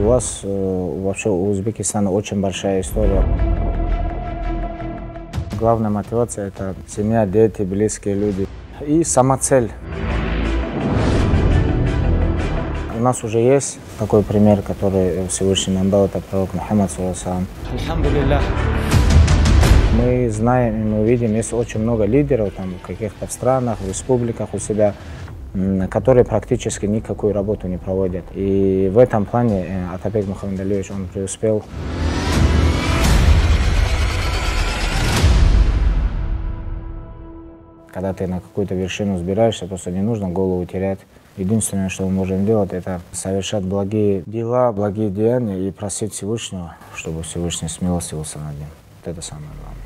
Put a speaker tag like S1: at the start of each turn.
S1: У вас вообще у Узбекистана очень большая история. Главная мотивация – это семья, дети, близкие люди. И сама цель. У нас уже есть такой пример, который Всевышний нам дал, это пророк Мухаммад, саллаллаху. Мы знаем и мы видим, есть очень много лидеров там, в каких-то странах, в республиках у себя, которые практически никакую работу не проводят. И в этом плане Атабек Мухаммадалиевич, он преуспел. Когда ты на какую-то вершину взбираешься, просто не нужно голову терять. Единственное, что мы можем делать, это совершать благие дела, благие деяния и просить Всевышнего, чтобы Всевышний смилостивился над ним. Вот это самое главное.